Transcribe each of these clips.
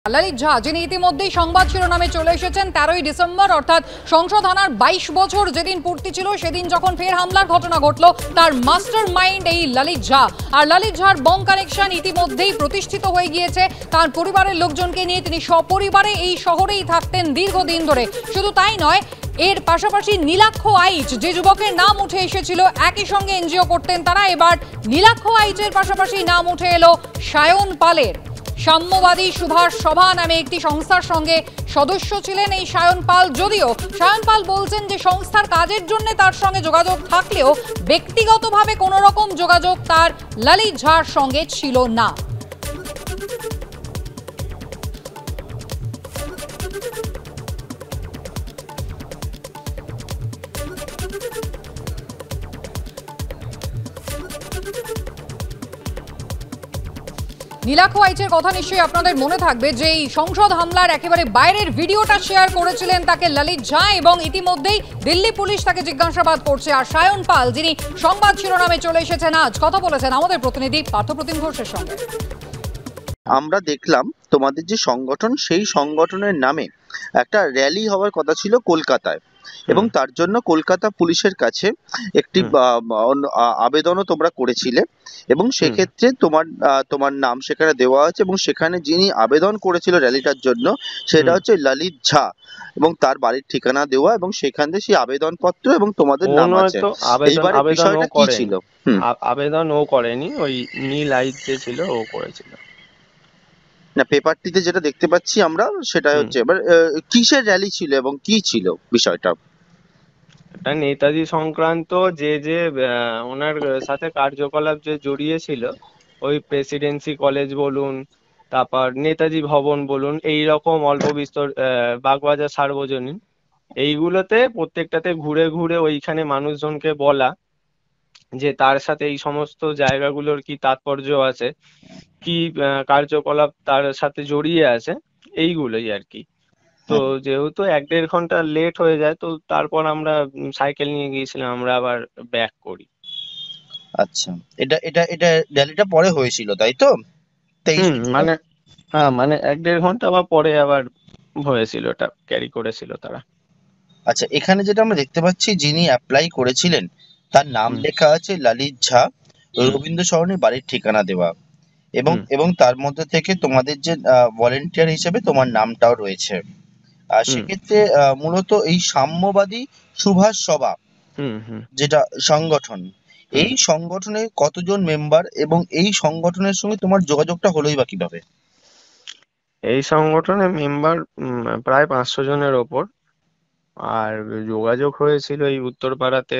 ললিত ঝা, যিনি ইতিমধ্যেই সংবাদ শিরোনামে চলে এসেছেন 13ই ডিসেম্বর অর্থাৎ সংসদ হানার 22 বছর যেদিন পূর্তি ছিল সেদিন যখন ফের হামলার ঘটনা ঘটল, তার মাস্টার মাইন্ড এই ললিত ঝা। আর ললিত ঝার বং কানেকশন ইতিমধ্যেই প্রতিষ্ঠিত হয়ে গিয়েছে। তার পরিবারের লোকজনকে নিয়ে তিনি সপরিবারে এই শহরেই থাকতেন দীর্ঘদিন ধরে। শুধু তাই নয়, এর পাশাপাশি নীলাক্ষ আইচ, যে যুবকের নাম উঠে এসেছিল, একই সঙ্গে এনজিও করতেন তারা। এবার নীলাক্ষ আইচের পাশাপাশি নাম উঠে এলো সায়ন পালের। সাম্যবাদী সুভাষ সভা নামে একটি সংস্থার সঙ্গে সদস্য ছিলেন এই সায়ন পাল। যদিও সায়ন পাল বলছেন যে সংস্থার কাজের জন্য তার সঙ্গে যোগাযোগ থাকলেও ব্যক্তিগতভাবে কোনো রকম যোগাযোগ তার ললিত ঝার সঙ্গে ছিল না। নীলাক্ষ আইচের কথা নিশ্চয়ই আপনাদের মনে থাকবে যে এই সংসদ হামলার একেবারে বাইরের ভিডিওটা শেয়ার করেছিলেন তাকে ললিত ঝা, এবং ইতিমধ্যেই দিল্লি পুলিশ তাকে জিজ্ঞাসাবাদ করছে। আর সায়ন পাল, যিনি সংবাদ শিরোনামে চলে এসেছেন আজ, কথা বলেছেন আমাদের প্রতিনিধি পার্থপ্রতিম ঘোষের সঙ্গে। আমরা দেখলাম তোমাদের যে সংগঠন, সেই সংগঠনের নামে একটা র্যালি হওয়ার কথা ছিল কলকাতায়, এবং তার জন্য কলকাতা পুলিশের কাছে একটি আবেদনও তোমরা করেছিলে, এবং সেক্ষেত্রে তোমার নাম সেখানে দেওয়া আছে, এবং সেখানে যিনি আবেদন করেছিল র্যালিটার জন্য সেটা হচ্ছে ললিত ঝা, এবং তার বাড়ির ঠিকানা দেওয়া, এবং সেখান থেকে সেই আবেদনপত্র এবং তোমাদের নাম আছে। এইবারে বিষয়টা কি ছিল? আবেদন ও করেনি, ওই নীল আইচ যে ছিল ও করেছিল। না, পেপারটিতে যেটা দেখতে পাচ্ছি আমরা সেটা হচ্ছে, এবার কিসের র্যালি ছিল এবং কি ছিল বিষয়টা? এটা নেতাজি সংক্রান্ত যে ওনার সাথে কার্যকলাপ যে জড়িয়ে ছিল, ওই প্রেসিডেন্সি কলেজ বলুন, তারপর নেতাজি ভবন বলুন, এই রকম অল্প বিস্তর বাগবাজার সার্বজনীন, এইগুলোতে প্রত্যেকটাতে ঘুরে ঘুরে ওইখানে মানুষজনকে বলা যে তার সাথে এই সমস্ত জায়গাগুলোর কি তাৎপর্য আছে, কি কার্যকলাপ তার সাথে জড়িয়ে আছে, এইগুলোই আর কি। তো যেহেতু 1-1.5 ঘন্টা লেট হয়ে যায়, তো তারপর আমরা সাইকেল নিয়ে গিয়েছিলাম, আমরা আবার ব্যাক করি। আচ্ছা, এটা এটা এটা র্যালিটা পরে হয়েছিল তাই তো? মানে হ্যাঁ, মানে 1-1.5 ঘন্টা বা পরে আবার হয়েছিল, এটা ক্যারি করেছিল তারা। আচ্ছা, এখানে যেটা আমরা দেখতে পাচ্ছি, যিনি অ্যাপ্লাই করেছিলেন তার নাম লেখা আছে ললিত ঝা, রবীন্দ্র সরণি বাড়ির ঠিকানা দেওয়া, এবং এবং তার মধ্যে থেকে তোমাদের যে ভলেন্টিয়ার হিসেবে তোমার নামটাও রয়েছে। আর সেক্ষেত্রে মূলত এই সাম্যবাদী সুভাষ সভা যেটা সংগঠন, এই সংগঠনে কতজন মেম্বার, এবং এই সংগঠনের সঙ্গে তোমার যোগাযোগটা হলোই বা কিভাবে? এই সংগঠনের মেম্বার প্রায় 500 জনের ওপর। আর যোগাযোগ হয়েছিল এই উত্তরপাড়াতে,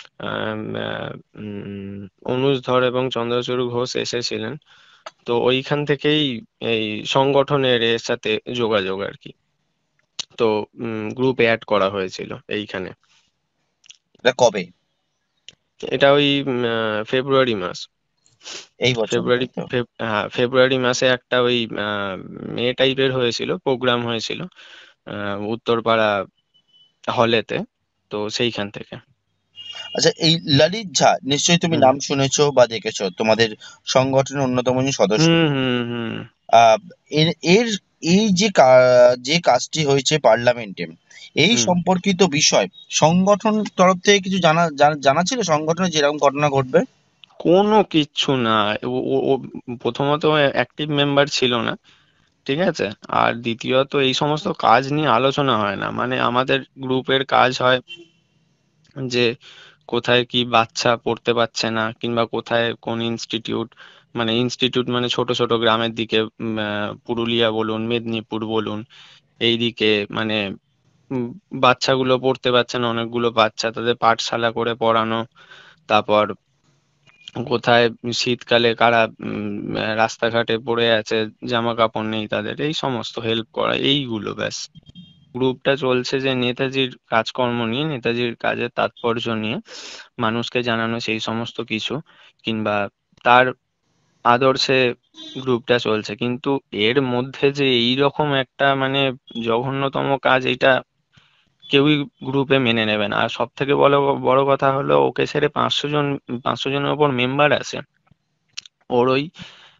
অনুজ ধর এবং চন্দ্রচূড় ঘোষ এসেছিলেন, তো ওইখান থেকেই এই সংগঠনের এর সাথে যোগাযোগ আর কি। তো গ্রুপে অ্যাড করা হয়েছিল এইখানে। এটা কবে? এটা ওই ফেব্রুয়ারি মাস, এই বছর? ফেব্রুয়ারি মাসে একটা ওই মে টাইপের হয়েছিল, প্রোগ্রাম হয়েছিল উত্তরপাড়া হলেতে, তো সেইখান থেকে। আচ্ছা, এই ললিত ঝা নিশ্চয়ই তুমি নাম শুনেছো বা দেখেছো, তোমাদের সংগঠনের অন্যতম সদস্য। এর এই যে কাজটি হয়েছে পার্লামেন্টে, এই সম্পর্কিত বিষয় সংগঠন তরফ থেকে কিছু জানা ছিল সংগঠনে যেরকম ঘটনা ঘটবে? কোনো কিচ্ছু না। ও প্রথমত অ্যাক্টিভ মেম্বার ছিল না, ঠিক আছে। আর দ্বিতীয়ত এই সমস্ত কাজ নিয়ে আলোচনা হয় না। মানে আমাদের গ্রুপের কাজ হয় যে কোথায় কি বাচ্চা পড়তে পারছে না, কিংবা কোথায় কোন ইনস্টিটিউট, মানে ছোট ছোট গ্রামের দিকে, পুরুলিয়া বলুন, মেদিনীপুর বলুন, এই দিকে মানে বাচ্চাগুলো পড়তে পারছে না, অনেকগুলো বাচ্চা, তাদের পাঠশালা করে পড়ানো। তারপর কোথায় শীতকালে কারা রাস্তাঘাটে পড়ে আছে, জামা কাপড় নেই তাদের, এই সমস্ত হেল্প করা, এইগুলো ব্যাস। গ্রুপটা চলছে যে নেতাজির কাজকর্ম নিয়ে, নেতাজির কাজের তাৎপর্য নিয়ে মানুষকে জানানো, সেই সমস্ত কিছু, কিংবা তার আদর্শে গ্রুপটা চলছে। কিন্তু এর মধ্যে যে এইরকম একটা মানে জঘন্যতম কাজ, এটা কেউই গ্রুপে মেনে নেবে না। আর সব থেকে বড় কথা হলো, ওকে ছেড়ে 500 জনের উপর মেম্বার আছে। ওর ওই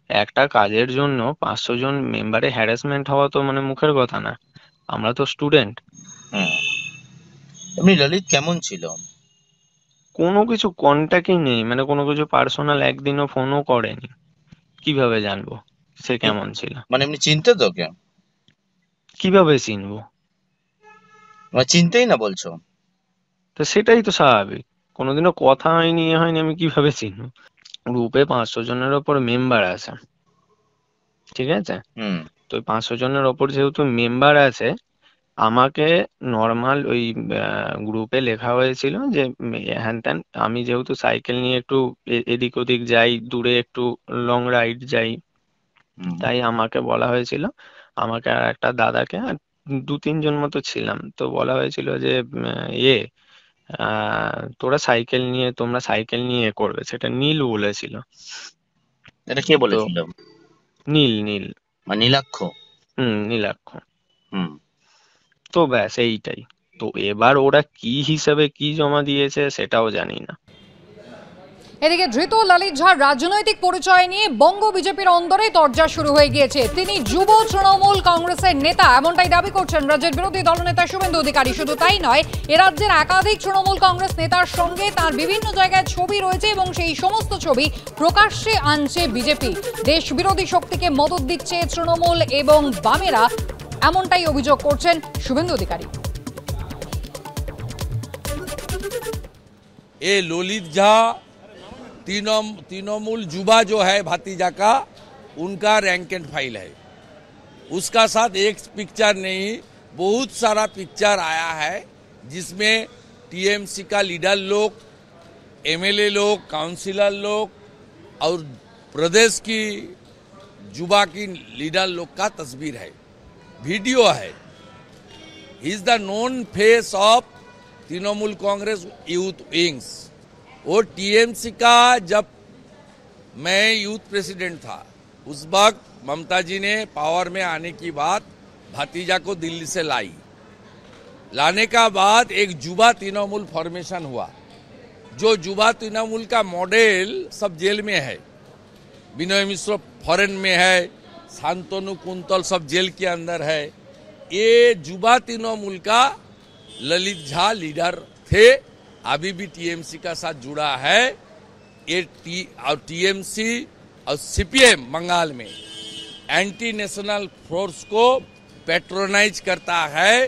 একটা কাজের জন্য 500 জন মেম্বারে হ্যারাসমেন্ট হওয়া তো মানে মুখের কথা না। আমরা তো স্টুডেন্ট। হুম। এমনি ললিত কেমন ছিল? কোনো কিছু কন্ট্যাক্টই নেই, মানে কোনো কিছু পার্সোনাল একদিনও ফোনও করেনি। কিভাবে জানবো সে কেমন ছিল? মানে এমনি চিনতে তোকে? কিভাবে চিনবো? মানে চিনতেই না বলছো? তো সেটাই তো স্বাভাবিক। কোনোদিনও কথা হয়নি এ হয়নি, আমি কিভাবে চিনবো? গ্রুপে 500 জনের ওপর মেম্বার আছে, ঠিক আছে? হুম। তো 500 জনের ওপর যেহেতু মেম্বার আছে, আমাকে নর্মাল ওই গ্রুপে লেখা হয়েছিল যে হ্যান ত্যান, আমি যেহেতু সাইকেল নিয়ে একটু এদিক ওদিক যাই, দূরে একটু লং রাইড যাই, হুম। তাই আমাকে বলা হয়েছিল, আমাকে আর একটা দাদাকে আর 2-3 জন মতো ছিলাম, তো বলা হয়েছিল যে তোমরা সাইকেল নিয়ে এ করবে। সেটা নীল বলেছিল। এটা কে তো বলেছিল? নীল নীল মানে নীলাক্ষ? নীলাক্ষ। হুম। তো ব্যাস এইটাই। তো এবার ওরা কি হিসাবে কি জমা দিয়েছে সেটাও জানি না। এদিকে ধৃত ললিত ঝার রাজনৈতিক পরিচয় নিয়ে বঙ্গ বিজেপির অন্দরে তরজা শুরু হয়ে গিয়েছে। তিনি যুব তৃণমূল কংগ্রেসের নেতা, এমনটাই দাবি করছেন রাজ্যের বিরোধী দলনেতা শুভেন্দু অধিকারী। শুধু তাই নয়, এ রাজ্যের একাধিক তৃণমূল কংগ্রেস নেতার সঙ্গে তার বিভিন্ন জায়গায় ছবি রয়েছে এবং সেই সমস্ত ছবি প্রকাশ্যে আনছে বিজেপি। দেশ বিরোধী শক্তিকে মদত দিচ্ছে তৃণমূল এবং বামেরা, এমনটাই অভিযোগ করছেন শুভেন্দু অধিকারী। ये ललित झा तृणमूल युवा जो है भतीजा का, उनका रैंक एंड फाइल है। उसका साथ एक पिक्चर नहीं, बहुत सारा पिक्चर आया है जिसमें टीएमसी का लीडर लोग, एमएलए लोग, काउंसिलर लोग और प्रदेश की युवा की लीडर लोग का तस्वीर है, वीडियो है। He is the known face of Trinamool Congress youth wings. वो टीएमसी का, जब मैं यूथ प्रेसिडेंट था उस वक्त ममता जी ने पावर में आने की बात भतीजा को दिल्ली से लाने का बाद एक युवा तृणमूल फॉर्मेशन हुआ। जो युवा तृणमूल का मॉडल सब जेल में है। विनय मिश्र फॉरेन में है, शांतनु कुंतल सब जेल के अंदर है। ये युवा तृणमूल का ललित झा लीडर थे, अभी भी टीएमसी का साथ जुड़ा है। ये टीएमसी और सीपीएम बंगाल में एंटी नेशनल फोर्स को पैट्रोनाइज करता है।